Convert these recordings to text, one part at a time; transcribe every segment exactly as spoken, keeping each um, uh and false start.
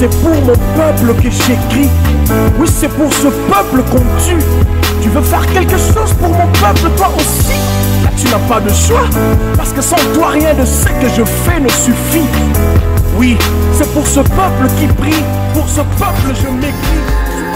c'est pour mon peuple que j'écris. Oui, c'est pour ce peuple qu'on tue. Tu veux faire quelque chose pour mon peuple, toi aussi? Là, tu n'as pas de choix, parce que sans toi, rien de ce que je fais ne suffit. Oui, c'est pour ce peuple qui prie, pour ce peuple je m'écris.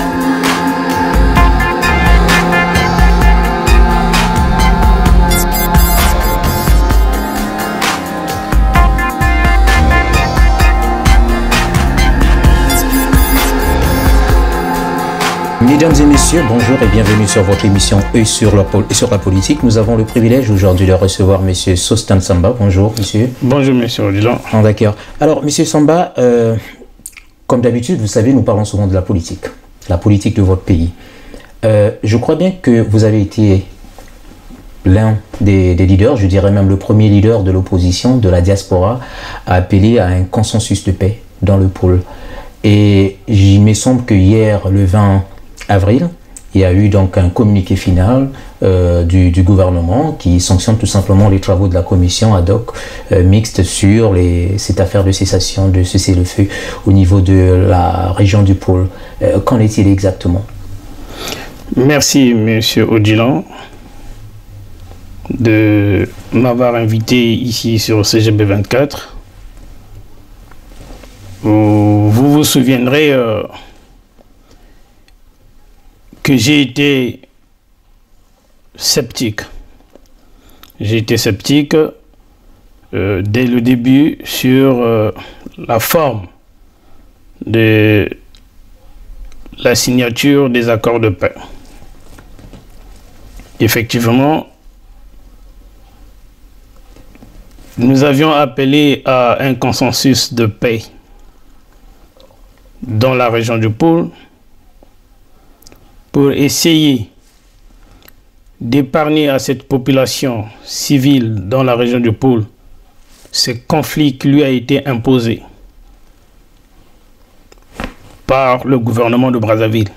Mesdames et messieurs, bonjour et bienvenue sur votre émission Œil sur la, sur la politique. Nous avons le privilège aujourd'hui de recevoir monsieur Sosthane Samba. Bonjour monsieur. Bonjour monsieur Odilon. Ah, d'accord. Alors monsieur Samba, euh, comme d'habitude, vous savez, nous parlons souvent de la politique, la politique de votre pays. Euh, je crois bien que vous avez été l'un des, des leaders, je dirais même le premier leader de l'opposition, de la diaspora, à appeler à un consensus de paix dans le pôle. Et il me semble que hier, le vingt avril, il y a eu donc un communiqué final euh, du, du gouvernement qui sanctionne tout simplement les travaux de la commission ad hoc euh, mixte sur les, cette affaire de cessation de cessez-le-feu au niveau de la région du pôle. Euh, Qu'en est-il exactement? Merci monsieur Odilon de m'avoir invité ici sur C G B vingt-quatre. Vous vous, vous souviendrez euh, que j'ai été sceptique. J'ai été sceptique euh, dès le début sur euh, la forme de la signature des accords de paix. Effectivement, nous avions appelé à un consensus de paix dans la région du pôle pour essayer d'épargner à cette population civile dans la région du pôle ce conflit qui lui a été imposé par le gouvernement de Brazzaville.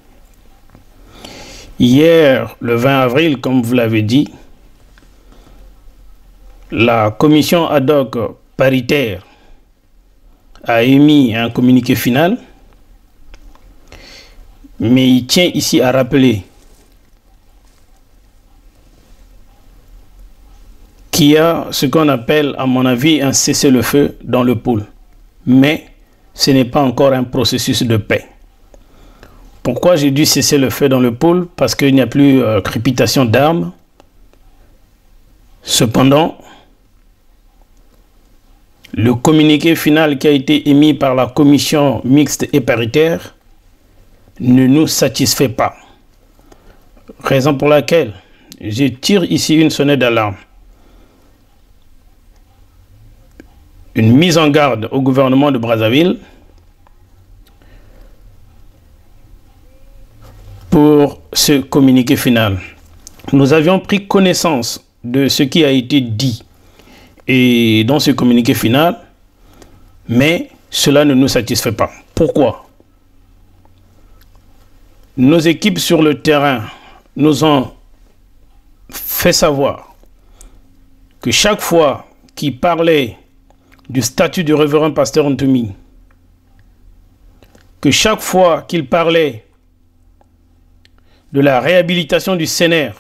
Hier, le vingt avril, comme vous l'avez dit, la commission ad hoc paritaire a émis un communiqué final, mais il tient ici à rappeler qu'il y a ce qu'on appelle, à mon avis, un cessez-le-feu dans le pôle. Mais ce n'est pas encore un processus de paix. Pourquoi j'ai dû cesser le feu dans le pôle? Parce qu'il n'y a plus euh, crépitation d'armes. Cependant, le communiqué final qui a été émis par la commission mixte et paritaire ne nous satisfait pas. Raison pour laquelle je tire ici une sonnette d'alarme. Une mise en garde au gouvernement de Brazzaville pour ce communiqué final. Nous avions pris connaissance de ce qui a été dit et dans ce communiqué final, mais cela ne nous satisfait pas. Pourquoi? Nos équipes sur le terrain nous ont fait savoir que chaque fois qu'ils parlaient du statut du révérend pasteur Ntoumi, que chaque fois qu'ils parlaient de la réhabilitation du C N R,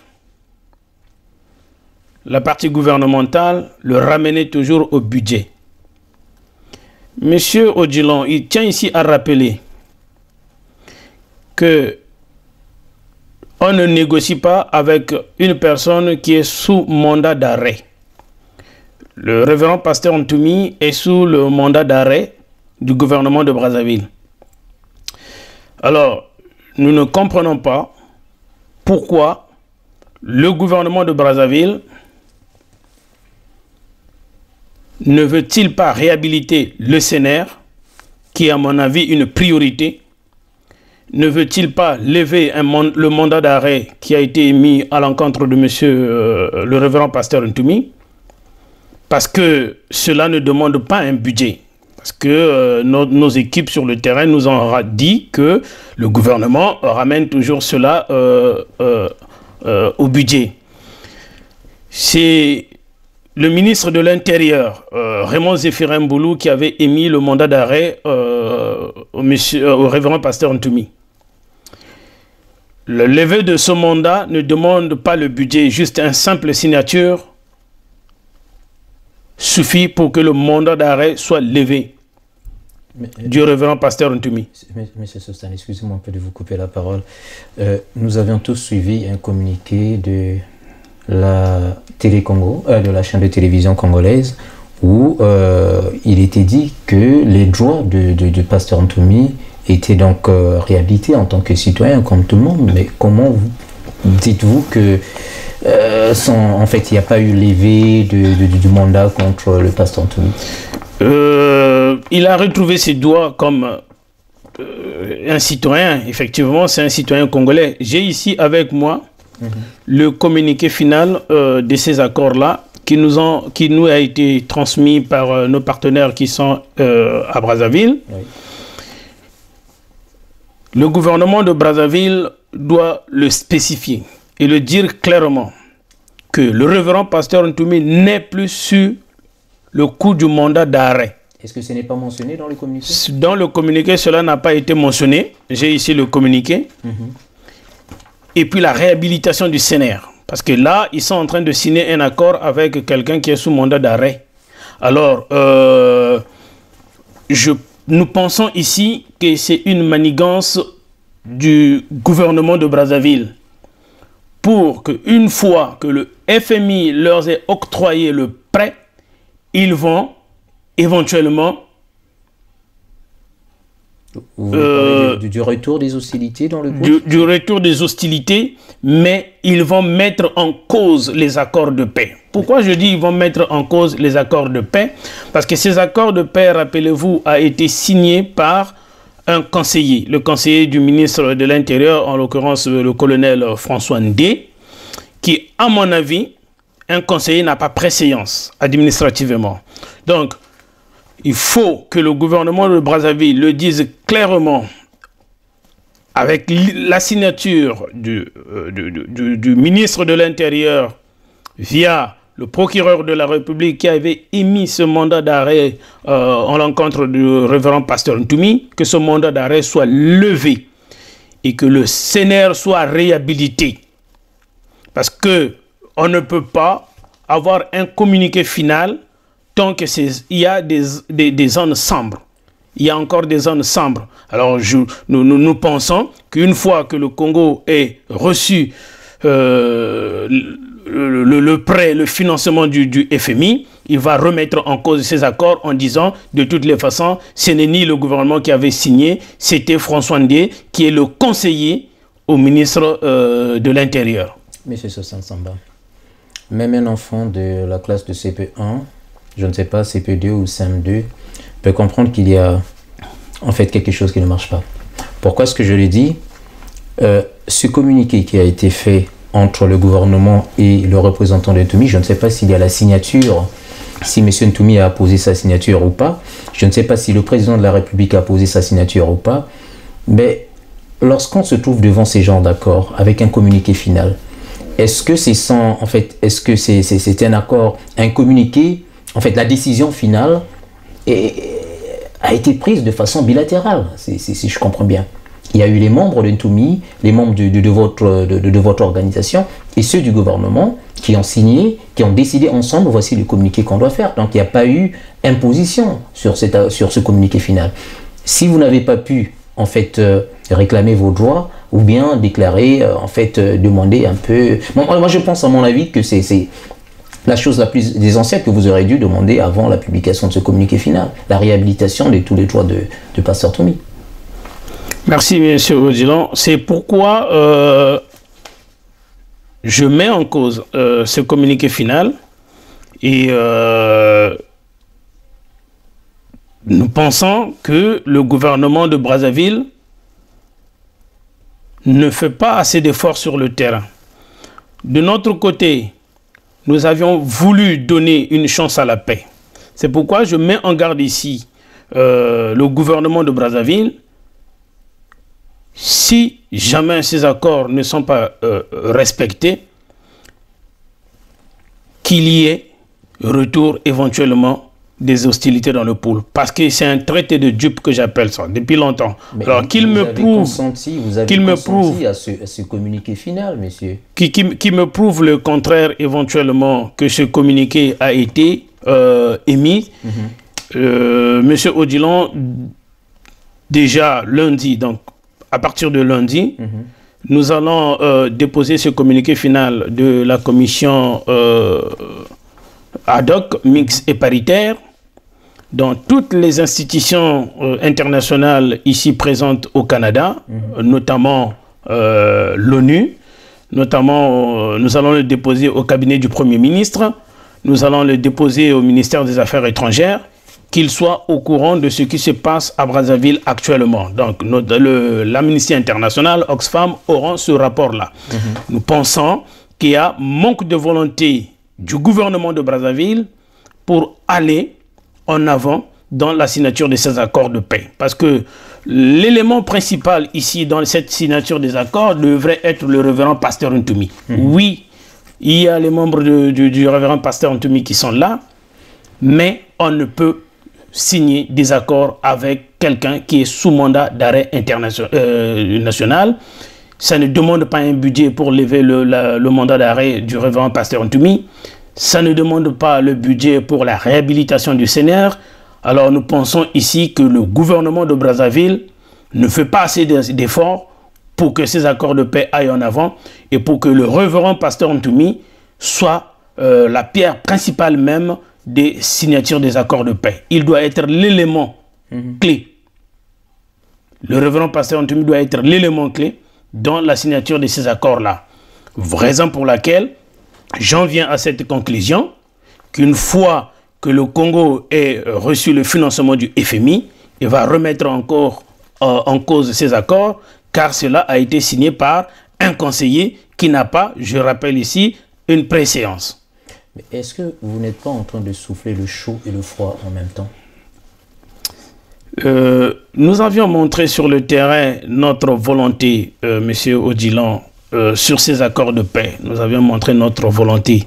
la partie gouvernementale le ramenait toujours au budget. Monsieur Odilon, il tient ici à rappeler que on ne négocie pas avec une personne qui est sous mandat d'arrêt. Le révérend pasteur Ntoumi est sous le mandat d'arrêt du gouvernement de Brazzaville. Alors, nous ne comprenons pas pourquoi le gouvernement de Brazzaville ne veut-il pas réhabiliter le C N R, qui est à mon avis une priorité? Ne veut-il pas lever un man le mandat d'arrêt qui a été émis à l'encontre de monsieur euh, le révérend pasteur Ntoumi? Parce que cela ne demande pas un budget. Parce que euh, nos, nos équipes sur le terrain nous ont dit que le gouvernement ramène toujours cela euh, euh, euh, au budget. C'est le ministre de l'Intérieur, euh, Raymond Zéphirin Mboulou, qui avait émis le mandat d'arrêt euh, au, monsieur, euh, au révérend pasteur Ntoumi. Le levé de ce mandat ne demande pas le budget, juste une simple signature suffit pour que le mandat d'arrêt soit levé mais, du révérend pasteur Ntoumi. Monsieur Sostan, excusez-moi un peu de vous couper la parole. Euh, nous avions tous suivi un communiqué de la Télé Congo, euh, de la chaîne de télévision congolaise, où euh, il était dit que les droits de, de, de pasteur Ntoumi étaient donc euh, réhabilités en tant que citoyen comme tout le monde. Mais comment vous dites-vous que euh, sans, en fait il n'y a pas eu levé de, de, de, du mandat contre le pasteur Ntoumi? euh, Il a retrouvé ses droits comme euh, un citoyen. Effectivement, c'est un citoyen congolais. J'ai ici avec moi Mm-hmm. le communiqué final euh, de ces accords-là qui nous ont, qui nous a été transmis par euh, nos partenaires qui sont euh, à Brazzaville. Oui. Le gouvernement de Brazzaville doit le spécifier et le dire clairement que le révérend pasteur Ntoumi n'est plus sur le coup du mandat d'arrêt. Est-ce que ce n'est pas mentionné dans le communiqué? Dans le communiqué, cela n'a pas été mentionné. J'ai ici le communiqué. Mm-hmm. Et puis la réhabilitation du C N R. Parce que là, ils sont en train de signer un accord avec quelqu'un qui est sous mandat d'arrêt. Alors, euh, je, nous pensons ici que c'est une manigance du gouvernement de Brazzaville pour qu'une fois que le F M I leur ait octroyé le prêt, ils vont éventuellement... Vous euh, du, du retour des hostilités dans le groupe? du, du retour des hostilités, mais ils vont mettre en cause les accords de paix. Pourquoi je dis ils vont mettre en cause les accords de paix? Parce que ces accords de paix, rappelez-vous, a été signé par un conseiller, le conseiller du ministre de l'Intérieur, en l'occurrence le colonel François Ndé, qui, à mon avis, un conseiller n'a pas préséance administrativement. Donc, il faut que le gouvernement de Brazzaville le dise clairement avec la signature du, euh, du, du, du ministre de l'Intérieur via le procureur de la République qui avait émis ce mandat d'arrêt euh, en l'encontre du révérend pasteur Ntoumi, que ce mandat d'arrêt soit levé et que le C N R soit réhabilité. Parce qu'on ne peut pas avoir un communiqué final tant qu'il y a des, des, des zones sombres. Il y a encore des zones sombres. Alors, je, nous, nous, nous pensons qu'une fois que le Congo ait reçu euh, le, le, le prêt, le financement du, du F M I, il va remettre en cause ces accords en disant, de toutes les façons, ce n'est ni le gouvernement qui avait signé, c'était François Ndé, qui est le conseiller au ministre euh, de l'Intérieur. Monsieur Sostan Samba, même un enfant de la classe de C P un, je ne sais pas, C P deux ou C M deux, peut comprendre qu'il y a en fait quelque chose qui ne marche pas. Pourquoi est-ce que je le dis? euh, Ce communiqué qui a été fait entre le gouvernement et le représentant de Ntoumi, je ne sais pas s'il y a la signature, si M. Ntoumi a posé sa signature ou pas. Je ne sais pas si le président de la République a posé sa signature ou pas. Mais lorsqu'on se trouve devant ces genres d'accords avec un communiqué final, est-ce que c'est sans, en fait, est-ce que c'est c'est, c'est un accord, un communiqué? En fait, la décision finale est, a été prise de façon bilatérale, si, si, si je comprends bien. Il y a eu les membres de Ntoumi, les membres de, de, de, votre, de, de votre organisation et ceux du gouvernement qui ont signé, qui ont décidé ensemble, voici le communiqué qu'on doit faire. Donc, il n'y a pas eu imposition sur, cette, sur ce communiqué final. Si vous n'avez pas pu, en fait, euh, réclamer vos droits ou bien déclarer, euh, en fait, euh, demander un peu... Bon, moi, je pense, à mon avis, que c'est... la chose la plus essentielle que vous aurez dû demander avant la publication de ce communiqué final, la réhabilitation de tous les droits de, de pasteur Ntoumi. Merci, monsieur Odilon. C'est pourquoi euh, je mets en cause euh, ce communiqué final et euh, nous pensons que le gouvernement de Brazzaville ne fait pas assez d'efforts sur le terrain. De notre côté, nous avions voulu donner une chance à la paix. C'est pourquoi je mets en garde ici euh, le gouvernement de Brazzaville. Si jamais ces accords ne sont pas euh, respectés, qu'il y ait retour éventuellement des hostilités dans le pool. Parce que c'est un traité de dupe que j'appelle ça, depuis longtemps. Mais alors qu'il me prouve... qu'il me prouve à ce, à ce communiqué final, monsieur. Qui, qui, qui me prouve le contraire éventuellement, que ce communiqué a été euh, émis. Mm-hmm. euh, monsieur Odilon, déjà lundi, donc à partir de lundi, mm-hmm. nous allons euh, déposer ce communiqué final de la commission euh, ad hoc, mixte et paritaire, dans toutes les institutions euh, internationales ici présentes au Canada, mmh. notamment euh, l'ONU, notamment euh, nous allons le déposer au cabinet du Premier ministre, nous allons le déposer au ministère des Affaires étrangères, qu'il soit au courant de ce qui se passe à Brazzaville actuellement. Donc l'Amnesty International, Oxfam auront ce rapport-là. Mmh. Nous pensons qu'il y a manque de volonté du gouvernement de Brazzaville pour aller en avant dans la signature de ces accords de paix. Parce que l'élément principal ici dans cette signature des accords devrait être le révérend pasteur Ntoumi. Mmh. Oui, il y a les membres de, du, du révérend pasteur Ntoumi qui sont là, mais on ne peut signer des accords avec quelqu'un qui est sous mandat d'arrêt international, euh, national. Ça ne demande pas un budget pour lever le, la, le mandat d'arrêt du révérend pasteur Ntoumi. Ça ne demande pas le budget pour la réhabilitation du Seigneur. Alors nous pensons ici que le gouvernement de Brazzaville ne fait pas assez d'efforts pour que ces accords de paix aillent en avant et pour que le révérend pasteur Ntoumi soit euh, la pierre principale même des signatures des accords de paix. Il doit être l'élément mmh. clé. Le révérend pasteur Ntoumi doit être l'élément clé dans la signature de ces accords-là. Raison pour laquelle j'en viens à cette conclusion qu'une fois que le Congo ait reçu le financement du F M I, il va remettre encore euh, en cause ces accords, car cela a été signé par un conseiller qui n'a pas, je rappelle ici, une préséance. Mais est-ce que vous n'êtes pas en train de souffler le chaud et le froid en même temps? Euh, nous avions montré sur le terrain notre volonté, euh, monsieur Odilon, euh, sur ces accords de paix. Nous avions montré notre volonté.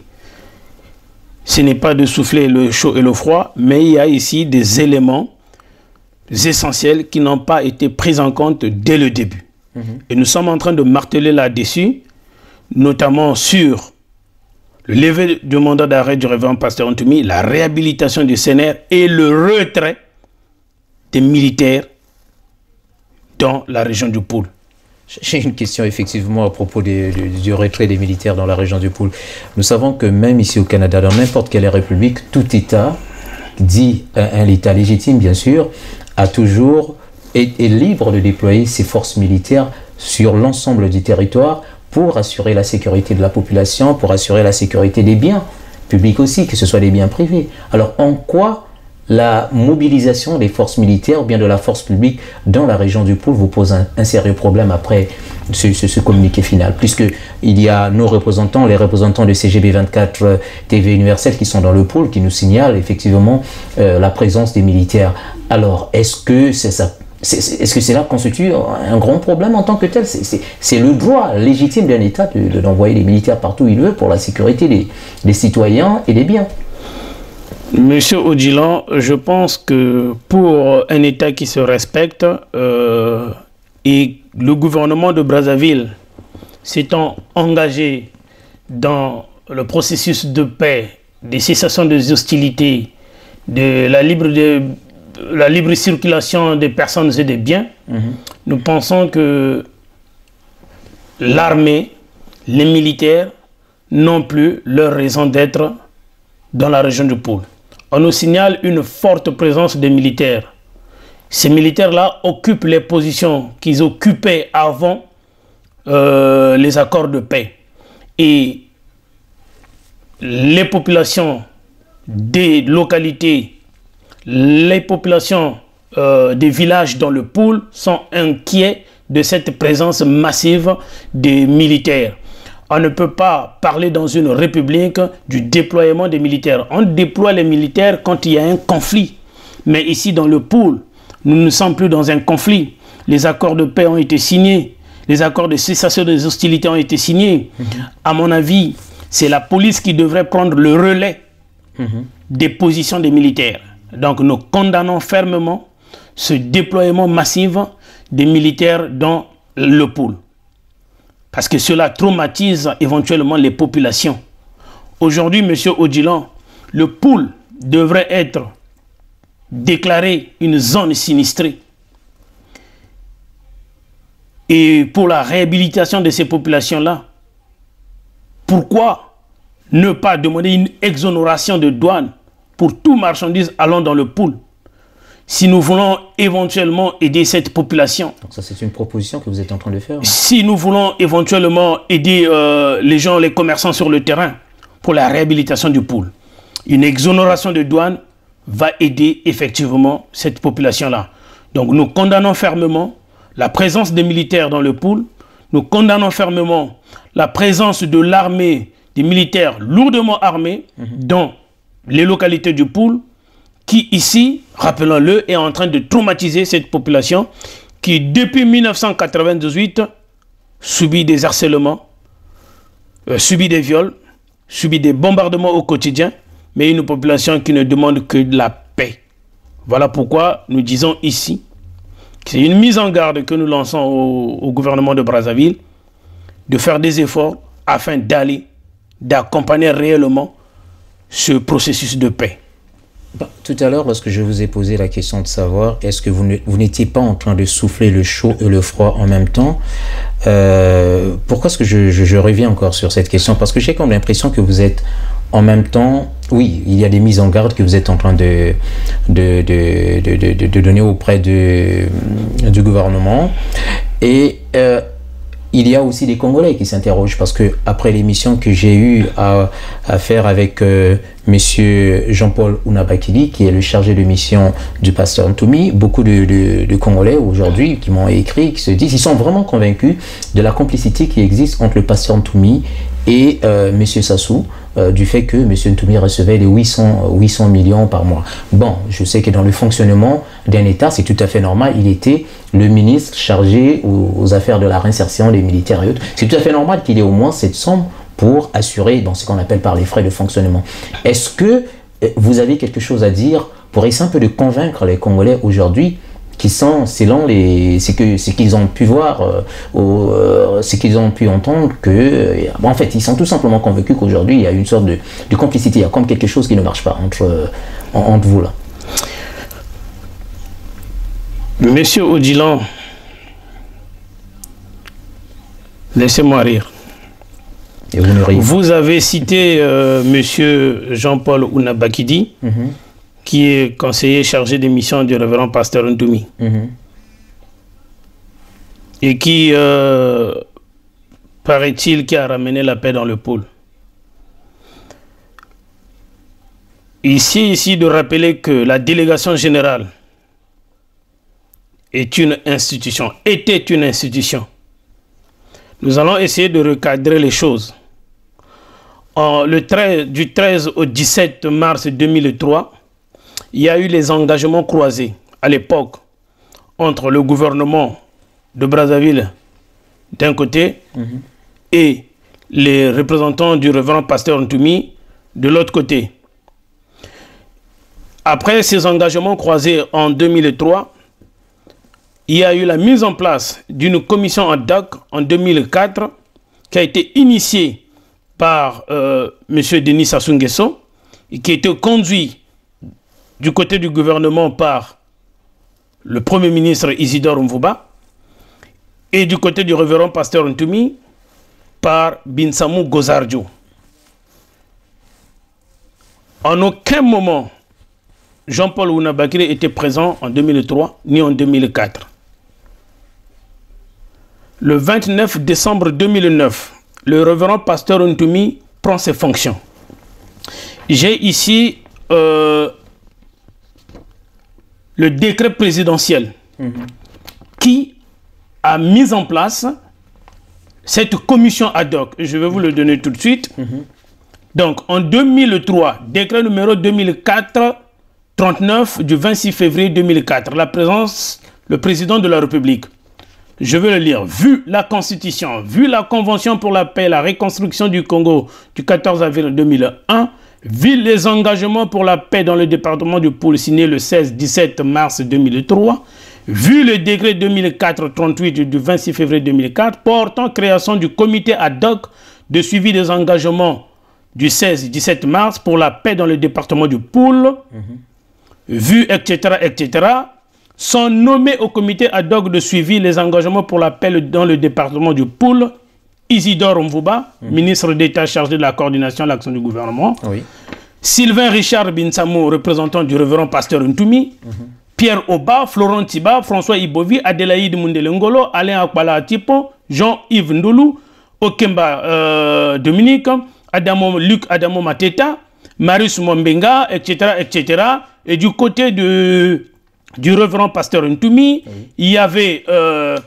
Ce n'est pas de souffler le chaud et le froid, mais il y a ici des éléments essentiels qui n'ont pas été pris en compte dès le début. Mmh. Et nous sommes en train de marteler là-dessus, notamment sur le lever du mandat d'arrêt du révérend pasteur Ntoumi, la réhabilitation du C N R et le retrait des militaires dans la région du Pool. J'ai une question effectivement à propos des, du, du retrait des militaires dans la région du Pool. Nous savons que même ici au Canada, dans n'importe quelle république, tout État, dit un, un État légitime bien sûr, a toujours est, est libre de déployer ses forces militaires sur l'ensemble du territoire pour assurer la sécurité de la population, pour assurer la sécurité des biens publics aussi, que ce soit des biens privés. Alors en quoi la mobilisation des forces militaires ou bien de la force publique dans la région du Pool vous pose un, un sérieux problème après ce, ce, ce communiqué final, puisque il y a nos représentants, les représentants de C G B vingt-quatre T V Universel qui sont dans le Pool, qui nous signalent effectivement euh, la présence des militaires. Alors, est-ce que c'est ça? Est-ce que cela constitue un grand problème en tant que tel? C'est le droit légitime d'un État d'envoyer de, de, des militaires partout où il veut pour la sécurité des, des citoyens et des biens. Monsieur Odilon, je pense que pour un État qui se respecte euh, et le gouvernement de Brazzaville s'étant engagé dans le processus de paix, de cessation des hostilités, de la libre, de, la libre circulation des personnes et des biens, mmh. nous pensons que l'armée, les militaires n'ont plus leur raison d'être dans la région du Pool. On nous signale une forte présence des militaires. Ces militaires-là occupent les positions qu'ils occupaient avant euh, les accords de paix. Et les populations des localités, les populations euh, des villages dans le Pool sont inquiets de cette présence massive des militaires. On ne peut pas parler dans une république du déploiement des militaires. On déploie les militaires quand il y a un conflit. Mais ici, dans le Pool, nous ne sommes plus dans un conflit. Les accords de paix ont été signés. Les accords de cessation des hostilités ont été signés. Mmh. À mon avis, c'est la police qui devrait prendre le relais mmh. des positions des militaires. Donc nous condamnons fermement ce déploiement massif des militaires dans le pôle. Parce que cela traumatise éventuellement les populations. Aujourd'hui, M. Odjilan, le pôle devrait être déclaré une zone sinistrée. Et pour la réhabilitation de ces populations-là, pourquoi ne pas demander une exonération de douane pour tout marchandise allant dans le pôle, si nous voulons éventuellement aider cette population? Donc ça, c'est une proposition que vous êtes en train de faire. Si nous voulons éventuellement aider euh, les gens, les commerçants sur le terrain pour la réhabilitation du pôle, une exonération de douane va aider effectivement cette population-là. Donc nous condamnons fermement la présence des militaires dans le pôle. Nous condamnons fermement la présence de l'armée, des militaires lourdement armés mmh. dans les localités du pôle, qui ici, rappelons-le, est en train de traumatiser cette population qui, depuis mille neuf cent quatre-vingt-dix-huit, subit des harcèlements, euh, subit des viols, subit des bombardements au quotidien, mais une population qui ne demande que de la paix. Voilà pourquoi nous disons ici, c'est une mise en garde que nous lançons au, au gouvernement de Brazzaville, de faire des efforts afin d'aller, d'accompagner réellement ce processus de paix. Tout à l'heure, lorsque je vous ai posé la question de savoir, est-ce que vous n'étiez pas en train de souffler le chaud et le froid en même temps, euh, pourquoi est-ce que je, je, je reviens encore sur cette question? Parce que j'ai comme l'impression que vous êtes en même temps, oui, il y a des mises en garde que vous êtes en train de, de, de, de, de, de donner auprès de, du gouvernement. Et euh, il y a aussi des Congolais qui s'interrogent parce que après l'émission que j'ai eu à, à faire avec euh, Monsieur Jean-Paul Ounabakili, qui est le chargé de mission du pasteur Ntoumi, beaucoup de, de, de Congolais aujourd'hui qui m'ont écrit, qui se disent, ils sont vraiment convaincus de la complicité qui existe entre le pasteur Ntoumi et euh, Monsieur Sassou, euh, du fait que Monsieur Ntoumi recevait les huit cents millions par mois. Bon, je sais que dans le fonctionnement d'un État, c'est tout à fait normal. Il était le ministre chargé aux, aux affaires de la réinsertion des militaires et autres. C'est tout à fait normal qu'il ait au moins cette somme pour assurer dans ce qu'on appelle par les frais de fonctionnement. Est-ce que vous avez quelque chose à dire pour essayer un peu de convaincre les Congolais aujourd'hui qui sont, selon les, ce que, ce qu'ils ont pu voir, euh, ou, euh, ce qu'ils ont pu entendre, que, euh, bon, en fait, ils sont tout simplement convaincus qu'aujourd'hui, il y a une sorte de, de complicité, il y a comme quelque chose qui ne marche pas entre, euh, entre vous là. Monsieur Odjilan, laissez-moi rire. Et vous, ne vous avez cité euh, Monsieur Jean-Paul Ounabakili, mm-hmm. qui est conseiller chargé des missions du révérend pasteur Ntoumi, mm-hmm. et qui, euh, paraît-il, qui a ramené la paix dans le pôle. Ici, ici de rappeler que la délégation générale est une institution, était une institution. Nous allons essayer de recadrer les choses. En, le treize, du treize au dix-sept mars deux mille trois, il y a eu les engagements croisés à l'époque entre le gouvernement de Brazzaville d'un côté mmh. et les représentants du révérend pasteur Ntoumi de l'autre côté. Après ces engagements croisés en deux mille trois, il y a eu la mise en place d'une commission ad hoc en deux mille quatre qui a été initiée par euh, M. Denis Sassou Nguesso et qui a été conduit du côté du gouvernement par le Premier ministre Isidore Mvouba et du côté du révérend pasteur Ntoumi par Binsamou Gozardjo. En aucun moment, Jean-Paul Ounabakili était présent en deux mille trois ni en deux mille quatre. Le vingt-neuf décembre deux mille neuf, le révérend pasteur Ntoumi prend ses fonctions. J'ai ici euh, le décret présidentiel mmh. qui a mis en place cette commission ad hoc. Je vais vous le donner tout de suite. Mmh. Donc, en deux mille trois, décret numéro deux mille quatre trente-neuf du vingt-six février deux mille quatre, la présence, le président de la République. Je vais le lire. Vu la Constitution, vu la Convention pour la paix et la reconstruction du Congo du quatorze avril deux mille un, vu les engagements pour la paix dans le département du Poul signé le seize dix-sept mars deux mille trois, vu le décret deux mille quatre trente-huit du vingt-six février deux mille quatre portant création du comité ad hoc de suivi des engagements du seize dix-sept mars pour la paix dans le département du Poul, mmh. vu, et cetera, et cetera, sont nommés au comité ad hoc de suivi les engagements pour la paix dans le département du Poul, Isidore Mvuba, mmh. ministre d'État chargé de la coordination de l'action du gouvernement, oui. Sylvain Richard Binsamou, représentant du révérend pasteur Ntoumi, mmh. Pierre Oba, Florent Tiba, François Ibovi, Adélaïde Mundelengolo, Alain Akpala Atipo, Jean-Yves Ndoulou, Okemba euh, Dominique, Adamo, Luc Adamo Mateta, Marius Mombenga, et cetera, et cetera. Et du côté de, du révérend pasteur Ntoumi, oui. il y avait euh,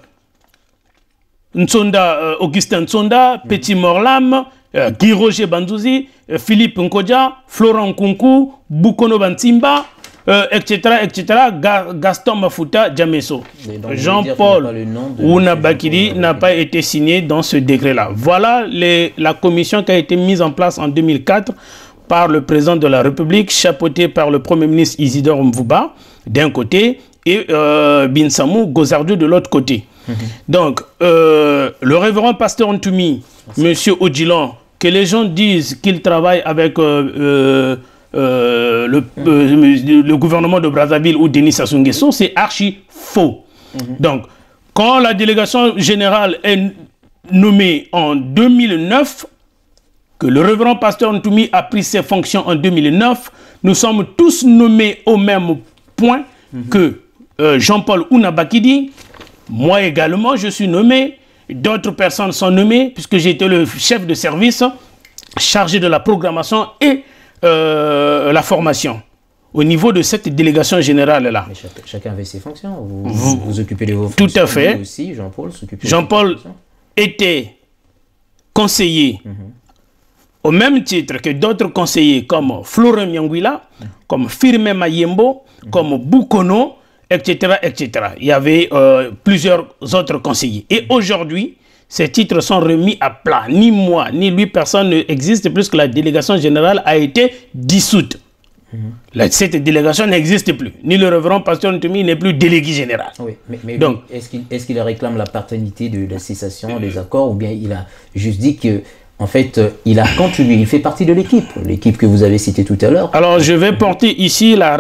Nsonda, euh, Augustin Nsonda, oui. Petit Morlam, euh, Guy Roger Bandouzi, euh, Philippe Nkodja, Florent Nkunku, Bukono Bantimba, euh, et cetera, et cetera. Ga Gaston Mafuta Djameso. Jean-Paul Ouna Bakiri n'a pas été signé dans ce décret-là. Voilà les, la commission qui a été mise en place en deux mille quatre par le président de la République, chapeauté par le Premier ministre Isidore Mvuba, d'un côté, et euh, Binsamou Gozardieu de l'autre côté. Mm-hmm. Donc, euh, le révérend pasteur Ntoumi, M. Odjilan, que les gens disent qu'il travaille avec euh, euh, euh, le, euh, le gouvernement de Brazzaville ou Denis Sassou Nguesso, c'est archi faux. Mm-hmm. Donc, quand la délégation générale est nommée en deux mille neuf, que le révérend pasteur Ntoumi a pris ses fonctions en deux mille neuf, nous sommes tous nommés au même point mm-hmm. que euh, Jean-Paul Ouna Bakidi, moi également je suis nommé, d'autres personnes sont nommées puisque j'étais le chef de service chargé de la programmation et euh, la formation au niveau de cette délégation générale-là. Chacun, chacun avait ses fonctions, vous, vous, vous occupez de vos fonctions. Tout à fait. Vous aussi, Jean-Paul s'occupait Jean-Paul était conseiller mm-hmm. au même titre que d'autres conseillers comme Florent Nyangwila, mm. comme Firmin Mayembo, mm. comme Bukono, et cetera, et cetera. Il y avait euh, plusieurs autres conseillers. Et aujourd'hui, ces titres sont remis à plat. Ni moi, ni lui, personne n'existe plus que la délégation générale a été dissoute. Mm. La, cette délégation n'existe plus. Ni le révérend pasteur Ntoumi n'est plus délégué général. Oui, mais, mais donc, est-ce qu'il est-ce qu'il réclame la paternité de la cessation euh, des accords ou bien il a juste dit que en fait, il a contribué, il fait partie de l'équipe, l'équipe que vous avez citée tout à l'heure. Alors, je vais porter ici la,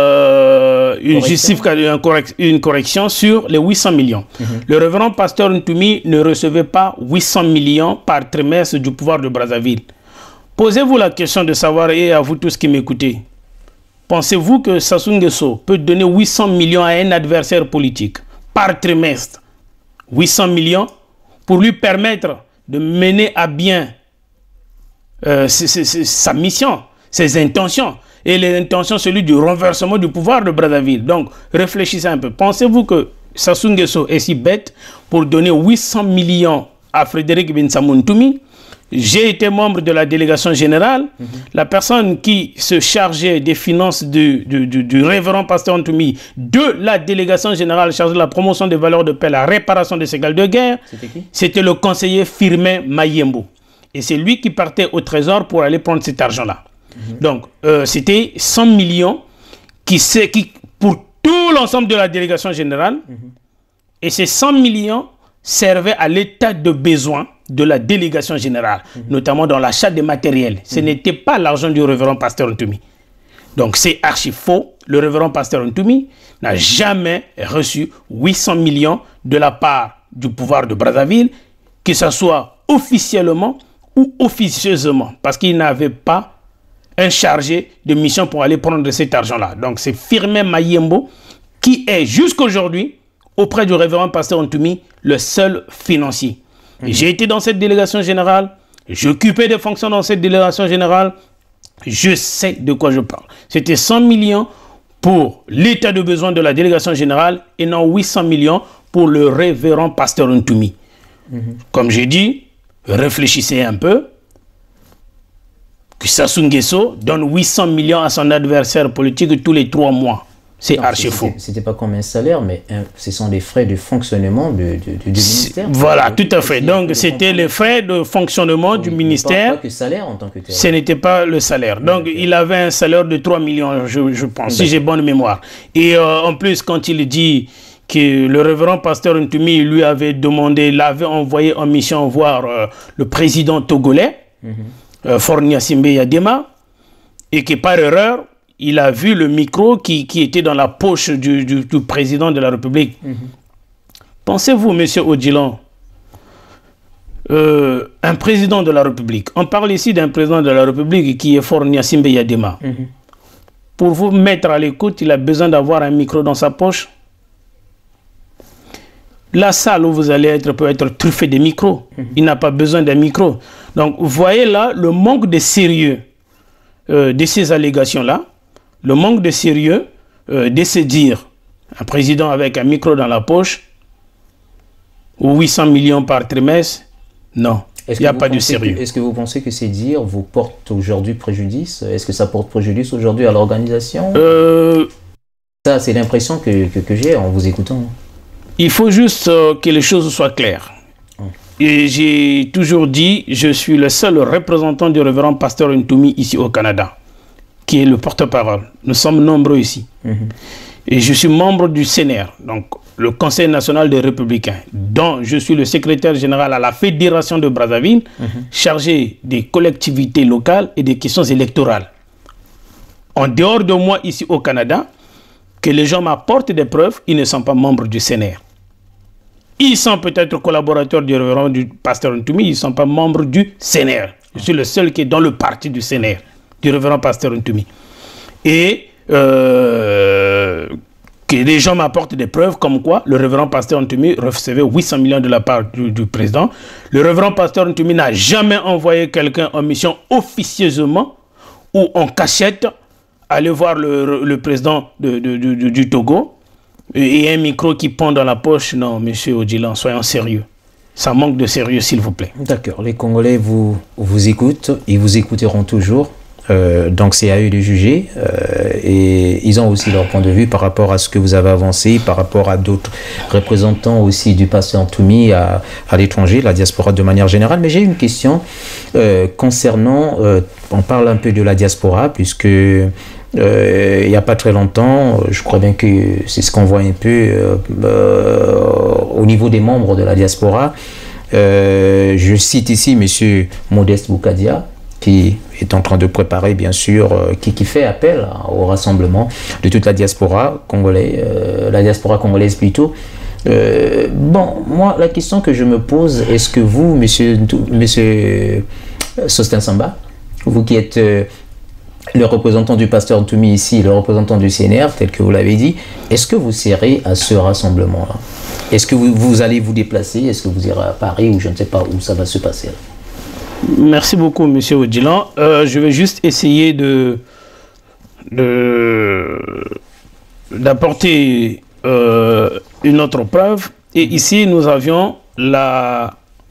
la, une, justification, une correction sur les huit cents millions. Mm-hmm. Le révérend pasteur Ntoumi ne recevait pas huit cents millions par trimestre du pouvoir de Brazzaville. Posez-vous la question de savoir, et à vous tous qui m'écoutez, pensez-vous que Sassou Nguesso peut donner huit cents millions à un adversaire politique par trimestre, huit cents millions, pour lui permettre de mener à bien euh, c est, c est, sa mission, ses intentions, et les intentions, celui du renversement du pouvoir de Brazzaville. Donc, réfléchissez un peu. Pensez-vous que Sassou Nguesso est si bête pour donner huit cents millions à Frédéric Binsamou Ntoumi? J'ai été membre de la délégation générale. Mm-hmm. La personne qui se chargeait des finances du, du, du, du révérend pasteur Ntoumi, de la délégation générale chargée de la promotion des valeurs de paix, la réparation des séquelles de guerre, c'était le conseiller Firmin Mayembo. Et c'est lui qui partait au trésor pour aller prendre cet argent-là. Mm-hmm. Donc, euh, c'était cent millions qui, qui, pour tout l'ensemble de la délégation générale. Mm-hmm. Et ces cent millions servait à l'état de besoin de la délégation générale, mmh. notamment dans l'achat des matériels. Ce mmh. n'était pas l'argent du révérend pasteur Ntoumi. Donc c'est archi faux. Le révérend pasteur Ntoumi n'a jamais reçu huit cents millions de la part du pouvoir de Brazzaville, que ce soit officiellement ou officieusement, parce qu'il n'avait pas un chargé de mission pour aller prendre cet argent-là. Donc c'est Firmin Mayembo qui est jusqu'aujourd'hui auprès du révérend pasteur Ntoumi, le seul financier. Mmh. J'ai été dans cette délégation générale, j'occupais des fonctions dans cette délégation générale, je sais de quoi je parle. C'était cent millions pour l'état de besoin de la délégation générale et non huit cents millions pour le révérend pasteur Ntoumi. Mmh. Comme j'ai dit, réfléchissez un peu, que Sassou Nguesso donne huit cents millions à son adversaire politique tous les trois mois. C'est archi faux. C'était pas comme un salaire, mais un, ce sont des frais de fonctionnement de, de, de, du ministère. Voilà, tout à fait. Donc, c'était les frais de fonctionnement oui, du ministère. Pas que salaire en tant que tel. Ce n'était pas le salaire. Donc, okay. il avait un salaire de trois millions, je, je pense, si j'ai bonne mémoire. Et euh, en plus, quand il dit que le révérend pasteur Ntoumi lui avait demandé, l'avait envoyé en mission voir euh, le président togolais, mm-hmm. euh, Faure Gnassingbé Eyadema, et que par erreur, il a vu le micro qui, qui était dans la poche du, du, du président de la République. Mm-hmm. Pensez-vous, M. Odjilan, euh, un président de la République, on parle ici d'un président de la République qui est Faure Gnassingbé Eyadema. Mm-hmm. Pour vous mettre à l'écoute, il a besoin d'avoir un micro dans sa poche. La salle où vous allez être peut être truffée de micros. Mm-hmm. Il n'a pas besoin d'un micro. Donc, vous voyez là le manque de sérieux euh, de ces allégations-là. Le manque de sérieux euh, de se dire un président avec un micro dans la poche ou huit cents millions par trimestre, non, il n'y a pas de sérieux. Est-ce que vous pensez que ces dires vous portent aujourd'hui préjudice? Est-ce que ça porte préjudice aujourd'hui à l'organisation? euh, Ça, c'est l'impression que, que, que j'ai en vous écoutant. Il faut juste euh, que les choses soient claires. Oh. Et j'ai toujours dit, je suis le seul représentant du révérend pasteur Ntoumi ici au Canada, qui est le porte-parole. Nous sommes nombreux ici. Mm-hmm. Et je suis membre du C N R, donc le Conseil national des Républicains, dont je suis le secrétaire général à la Fédération de Brazzaville, mm-hmm. chargé des collectivités locales et des questions électorales. En dehors de moi ici au Canada, que les gens m'apportent des preuves, ils ne sont pas membres du C N R. Ils sont peut-être collaborateurs du révérend du pasteur Ntoumi, ils ne sont pas membres du C N R. Je suis le seul qui est dans le parti du C N R. Du révérend pasteur Ntoumi. Et euh, que les gens m'apportent des preuves comme quoi le révérend pasteur Ntoumi recevait huit cents millions de la part du, du président. Le révérend pasteur Ntoumi n'a jamais envoyé quelqu'un en mission officieusement ou en cachette aller voir le, le président de, de, de, de, du Togo et un micro qui pend dans la poche. Non, monsieur Odjilan, soyons sérieux. Ça manque de sérieux, s'il vous plaît. D'accord. Les Congolais vous, vous écoutent. Ils vous écouteront toujours. Euh, donc c'est à eux de juger euh, et ils ont aussi leur point de vue par rapport à ce que vous avez avancé, par rapport à d'autres représentants aussi du pasteur Ntoumi à, à l'étranger, la diaspora de manière générale. Mais j'ai une question euh, concernant, euh, on parle un peu de la diaspora puisque euh, il n'y a pas très longtemps, je crois bien que c'est ce qu'on voit un peu euh, euh, au niveau des membres de la diaspora. Euh, je cite ici M. Modeste Boukadia, qui est en train de préparer, bien sûr, euh, qui, qui fait appel hein, au rassemblement de toute la diaspora congolaise, euh, la diaspora congolaise plutôt. Euh, bon, moi, la question que je me pose, est-ce que vous, monsieur, monsieur Sostin Samba, vous qui êtes euh, le représentant du pasteur Ntoumi ici, le représentant du C N R, tel que vous l'avez dit, est-ce que vous serez à ce rassemblement-là? Est-ce que vous, vous allez vous déplacer? Est-ce que vous irez à Paris ou je ne sais pas où ça va se passer là? Merci beaucoup, monsieur Odjilan. Euh, je vais juste essayer de d'apporter euh, une autre preuve. Et ici, nous avions la,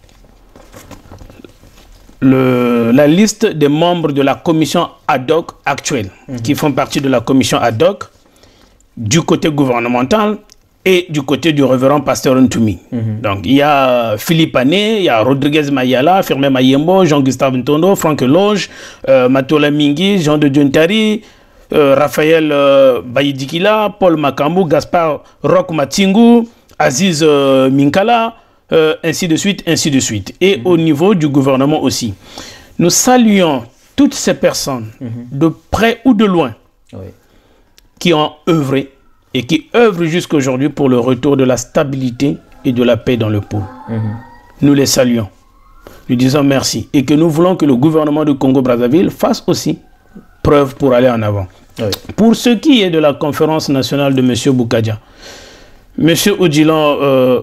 le, la liste des membres de la commission ad hoc actuelle, mmh. qui font partie de la commission ad hoc du côté gouvernemental et du côté du révérend pasteur Ntoumi. Mm-hmm. Donc, il y a Philippe Ané, il y a Rodriguez Mayala, Firmin Mayembo, Jean-Gustave Ntondo, Franck Loge, euh, Matola Mingi, Jean de Diontari, euh, Raphaël euh, Bayidikila, Paul Makambu, Gaspard Roch Matingu, Aziz euh, Minkala, euh, ainsi de suite, ainsi de suite. Et mm-hmm. au niveau du gouvernement aussi. Nous saluons toutes ces personnes, mm-hmm. de près ou de loin, oui. qui ont œuvré et qui œuvrent jusqu'à aujourd'hui pour le retour de la stabilité et de la paix dans le pôle. Mmh. Nous les saluons. Nous disons merci. Et que nous voulons que le gouvernement de Congo-Brazzaville fasse aussi preuve pour aller en avant. Oui. Pour ce qui est de la conférence nationale de M. Boukadia, M. Odjilan, euh,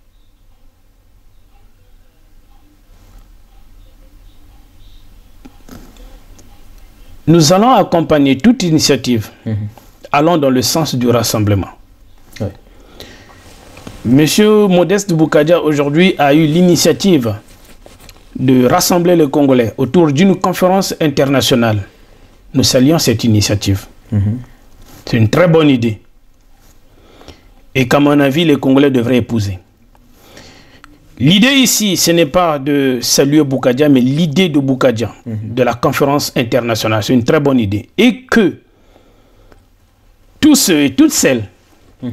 nous allons accompagner toute initiative mmh. allant dans le sens du rassemblement. Oui. Monsieur Modeste Boukadia aujourd'hui a eu l'initiative de rassembler les Congolais autour d'une conférence internationale. Nous saluons cette initiative. Mm-hmm. C'est une très bonne idée. et qu'à mon avis, les Congolais devraient épouser. L'idée ici, ce n'est pas de saluer Boukadia, mais l'idée de Boukadia, mm-hmm. de la conférence internationale, c'est une très bonne idée. Et que tous ceux et toutes celles mm-hmm.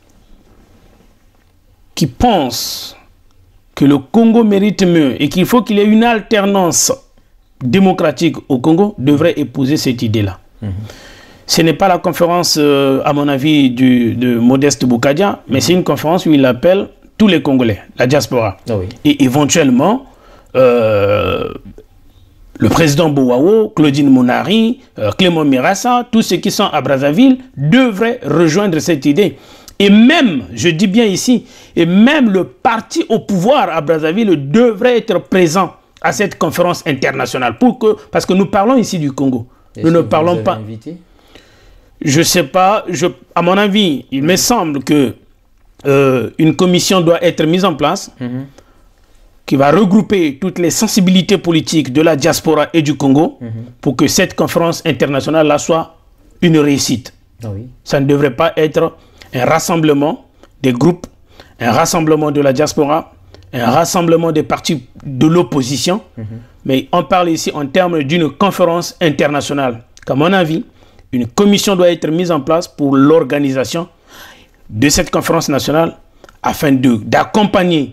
qui pensent que le Congo mérite mieux et qu'il faut qu'il y ait une alternance démocratique au Congo devraient épouser cette idée-là. Mm-hmm. Ce n'est pas la conférence, euh, à mon avis, du, de Modeste Boukadia, mais mm-hmm. c'est une conférence où il appelle tous les Congolais, la diaspora. Ah oui. Et éventuellement, euh, le président Bouao, Claudine Monari, euh, Clément Mirassa, tous ceux qui sont à Brazzaville devraient rejoindre cette idée. Et même, je dis bien ici, et même le parti au pouvoir à Brazzaville devrait être présent à cette conférence internationale. Pour que, parce que nous parlons ici du Congo. Nous ne parlons pas... Invité? Je ne sais pas. Je, à mon avis, il me semble que Euh, une commission doit être mise en place mm-hmm. qui va regrouper toutes les sensibilités politiques de la diaspora et du Congo mm-hmm. pour que cette conférence internationale-là soit une réussite. Ah oui. Ça ne devrait pas être un rassemblement des groupes, un rassemblement de la diaspora, un rassemblement des partis de l'opposition, mm-hmm. mais on parle ici en termes d'une conférence internationale. Qu'à mon avis, une commission doit être mise en place pour l'organisation de cette conférence nationale afin d'accompagner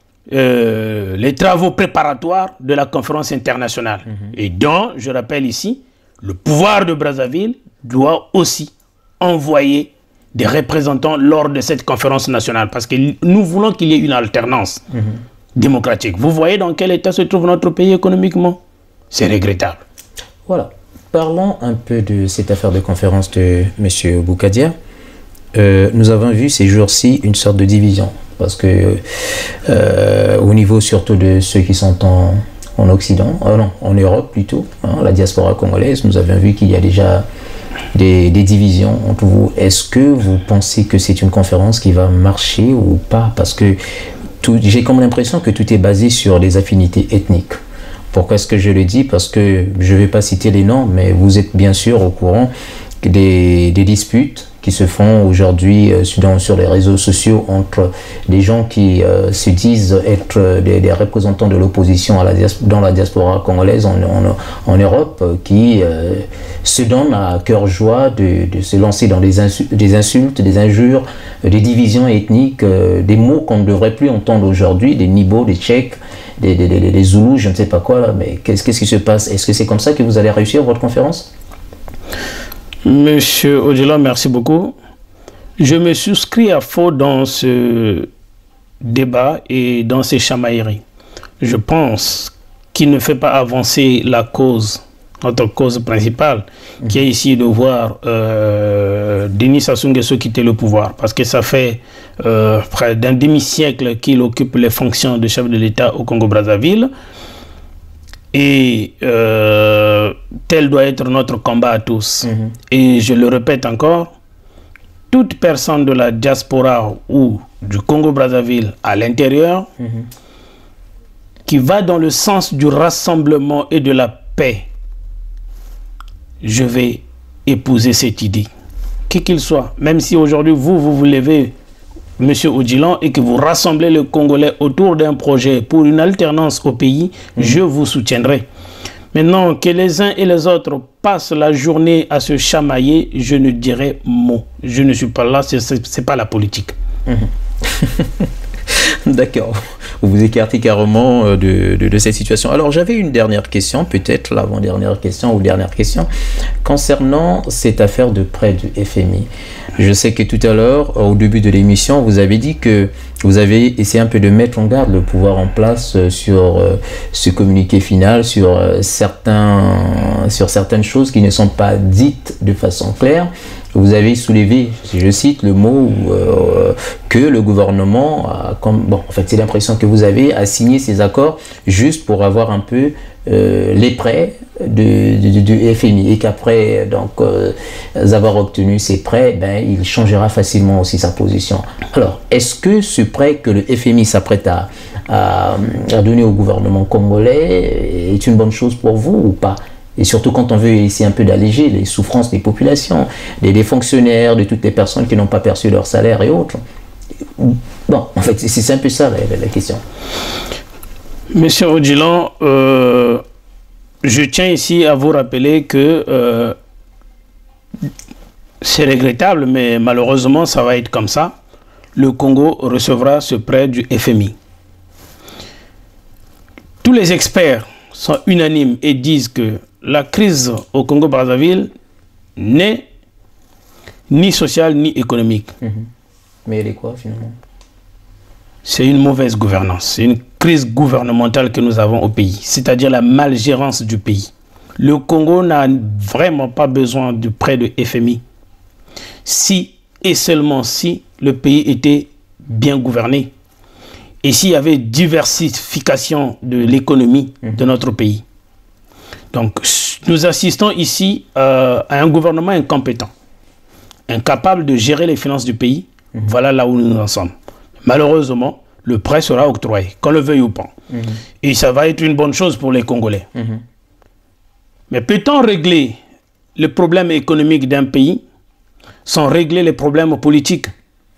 euh, les travaux préparatoires de la conférence internationale. Mm-hmm. Et donc, je rappelle ici, le pouvoir de Brazzaville doit aussi envoyer des représentants lors de cette conférence nationale parce que nous voulons qu'il y ait une alternance mm-hmm. démocratique. Vous voyez dans quel état se trouve notre pays économiquement? C'est regrettable. Voilà. Parlons un peu de cette affaire de conférence de M. Boukadia. Euh, nous avons vu ces jours-ci une sorte de division parce que euh, au niveau surtout de ceux qui sont en, en Occident, euh, non, en Europe plutôt, hein, la diaspora congolaise, nous avons vu qu'il y a déjà des, des divisions entre vous. Est-ce que vous pensez que c'est une conférence qui va marcher ou pas? Parce que j'ai comme l'impression que tout est basé sur des affinités ethniques. Pourquoi est-ce que je le dis? Parce que je ne vais pas citer les noms, mais vous êtes bien sûr au courant des, des disputes qui se font aujourd'hui euh, sur, sur les réseaux sociaux entre des gens qui euh, se disent être des, des représentants de l'opposition dans la diaspora congolaise en, en, en Europe, euh, qui euh, se donnent à cœur joie de, de se lancer dans des insultes, des, insultes, des injures, euh, des divisions ethniques, euh, des mots qu'on ne devrait plus entendre aujourd'hui, des Nibos, des Tchèques, des, des, des, des Zoulous, je ne sais pas quoi là, mais qu'est-ce qu'est-ce qui se passe? Est-ce que c'est comme ça que vous allez réussir votre conférence? Monsieur Odila, merci beaucoup. Je me souscris à faux dans ce débat et dans ces chamailleries. Je pense qu'il ne fait pas avancer la cause, notre cause principale, mmh. qui est ici de voir euh, Denis Sassou Nguesso quitter le pouvoir. Parce que ça fait euh, près d'un demi-siècle qu'il occupe les fonctions de chef de l'État au Congo-Brazzaville. Et euh, tel doit être notre combat à tous. Mmh. Et je le répète encore, toute personne de la diaspora ou du Congo-Brazzaville à l'intérieur mmh. qui va dans le sens du rassemblement et de la paix, je vais épouser cette idée. Qui qu'il soit, même si aujourd'hui vous, vous vous levez, Monsieur Odjilan, et que vous rassemblez les Congolais autour d'un projet pour une alternance au pays, mmh. je vous soutiendrai. Maintenant, que les uns et les autres passent la journée à se chamailler, je ne dirai mot. Je ne suis pas là, ce n'est pas la politique. Mmh. D'accord. Vous vous écartez carrément de, de, de cette situation. Alors, j'avais une dernière question, peut-être l'avant-dernière question ou dernière question, concernant cette affaire de prêt du F M I. Je sais que tout à l'heure, au début de l'émission, vous avez dit que vous avez essayé un peu de mettre en garde le pouvoir en place sur euh, ce communiqué final, sur, euh, certains, sur certaines choses qui ne sont pas dites de façon claire. Vous avez soulevé, si je cite le mot, euh, que le gouvernement, a, comme, bon, en fait, c'est l'impression que vous avez, a signé ces accords juste pour avoir un peu euh, les prêts de, de, de, de F M I et qu'après donc euh, avoir obtenu ces prêts, ben, il changera facilement aussi sa position. Alors, est-ce que ce prêt que le F M I s'apprête à, à, à donner au gouvernement congolais est une bonne chose pour vous ou pas? Et surtout quand on veut essayer un peu d'alléger les souffrances des populations, des, des fonctionnaires, de toutes les personnes qui n'ont pas perçu leur salaire et autres. Bon, en fait, c'est un peu ça la, la, la question. Monsieur Odjilan, euh, je tiens ici à vous rappeler que euh, c'est regrettable, mais malheureusement, ça va être comme ça. Le Congo recevra ce prêt du F M I. Tous les experts sont unanimes et disent que la crise au Congo-Brazzaville n'est ni sociale ni économique. Mmh. Mais elle est quoi finalement? C'est une mauvaise gouvernance, c'est une crise gouvernementale que nous avons au pays, c'est-à-dire la malgérance du pays. Le Congo n'a vraiment pas besoin du prêt de F M I si et seulement si le pays était bien gouverné et s'il y avait diversification de l'économie mmh. de notre pays. Donc nous assistons ici euh, à un gouvernement incompétent, incapable de gérer les finances du pays. Mmh. Voilà là où nous en sommes. Malheureusement, le prêt sera octroyé, qu'on le veuille ou pas. Mmh. Et ça va être une bonne chose pour les Congolais. Mmh. Mais peut-on régler les problèmes économiques d'un pays sans régler les problèmes politiques?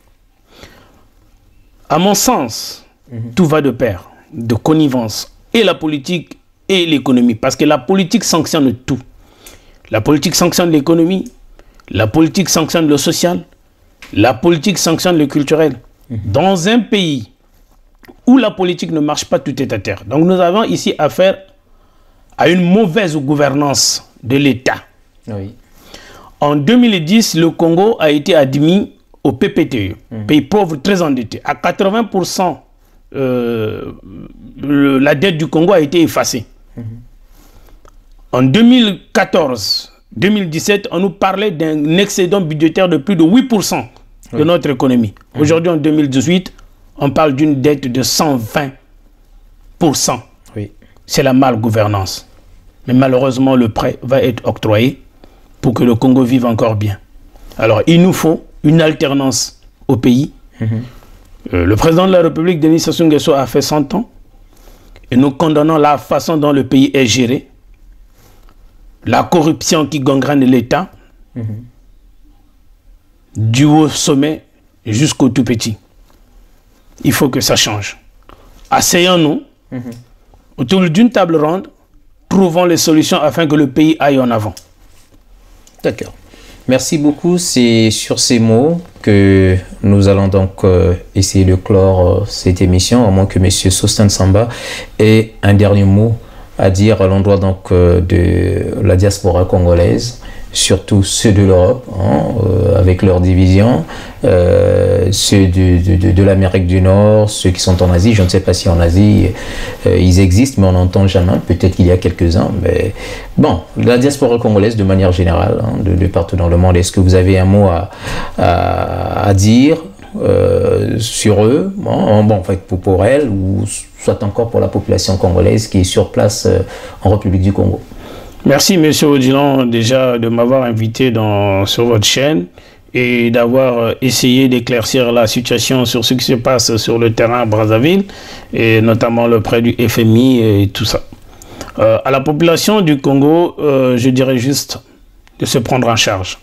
À mon sens, mmh. tout va de pair, de connivence, et la politique et l'économie. Parce que la politique sanctionne tout. La politique sanctionne l'économie, la politique sanctionne le social, la politique sanctionne le culturel. Mmh. Dans un pays où la politique ne marche pas, tout est à terre. Donc nous avons ici affaire à une mauvaise gouvernance de l'État. Oui. En deux mille dix, le Congo a été admis au P P T E, mmh. pays pauvre très endetté. À quatre-vingts pour cent, euh, le, la dette du Congo a été effacée. Mmh. En deux mille quatorze deux mille dix-sept, on nous parlait d'un excédent budgétaire de plus de huit pour cent de oui. notre économie. Mmh. Aujourd'hui, en deux mille dix-huit, on parle d'une dette de cent vingt pour cent. Oui. C'est la malgouvernance. Mais malheureusement, le prêt va être octroyé pour que le Congo vive encore bien. Alors, il nous faut une alternance au pays. Mmh. Euh, le président de la République, Denis Sassou Nguesso, a fait cent ans. Et nous condamnons la façon dont le pays est géré. La corruption qui gangrène l'État. Mmh. Du haut sommet jusqu'au tout petit. Il faut que ça change. Asseyons-nous mmh. autour d'une table ronde, trouvons les solutions afin que le pays aille en avant. D'accord. Merci beaucoup. C'est sur ces mots que nous allons donc euh, essayer de clore euh, cette émission, à moins que M. Sosthène Samba ait un dernier mot à dire à l'endroit donc euh, de la diaspora congolaise, surtout ceux de l'Europe, hein, euh, avec leurs divisions, euh, ceux de, de, de, de l'Amérique du Nord, ceux qui sont en Asie. Je ne sais pas si en Asie euh, ils existent, mais on n'entend jamais. Peut-être qu'il y a quelques-uns. Mais bon, la diaspora congolaise de manière générale, hein, de, de partout dans le monde. Est-ce que vous avez un mot à, à, à dire euh, sur eux, bon, bon, en fait, pour, pour elles, ou soit encore pour la population congolaise qui est sur place euh, en République du Congo? Merci, M. Odjilan, déjà de m'avoir invité dans, sur votre chaîne et d'avoir essayé d'éclaircir la situation sur ce qui se passe sur le terrain à Brazzaville, et notamment le prêt du F M I et tout ça. Euh, à la population du Congo, euh, je dirais juste de se prendre en charge.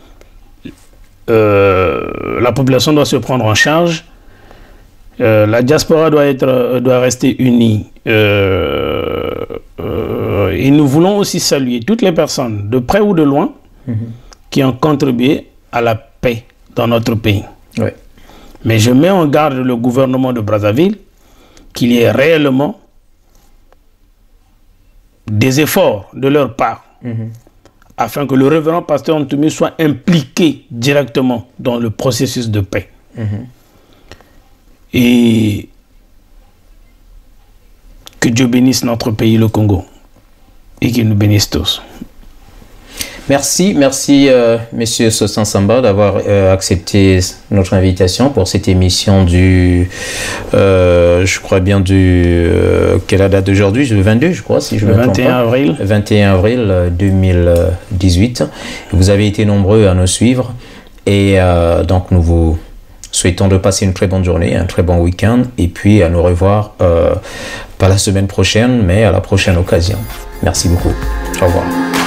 Euh, la population doit se prendre en charge. Euh, la diaspora doit, être, doit rester unie. Euh, euh, et nous voulons aussi saluer toutes les personnes, de près ou de loin, mmh. qui ont contribué à la paix dans notre pays. Oui. Mais je mets en garde le gouvernement de Brazzaville qu'il y ait réellement des efforts de leur part mmh. afin que le révérend pasteur Ntoumi soit impliqué directement dans le processus de paix. Mmh. Et que Dieu bénisse notre pays, le Congo, et qu'il nous bénisse tous. Merci, merci euh, Monsieur Sosthène Samba d'avoir euh, accepté notre invitation pour cette émission du, euh, je crois bien du, euh, quelle est la date d'aujourd'hui? Le vingt-deux, je crois, si je me trompe pas. vingt et un avril. vingt et un avril deux mille dix-huit. Vous avez été nombreux à nous suivre et euh, donc nous vous souhaitons de passer une très bonne journée, un très bon week-end et puis à nous revoir euh, Pas la semaine prochaine, mais à la prochaine occasion. Merci beaucoup. Au revoir.